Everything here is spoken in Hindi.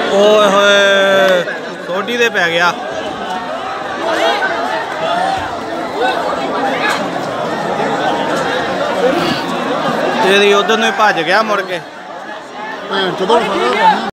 ओए होए सोडी दे पै गया। उधर नहीं भज गया मुड़ के।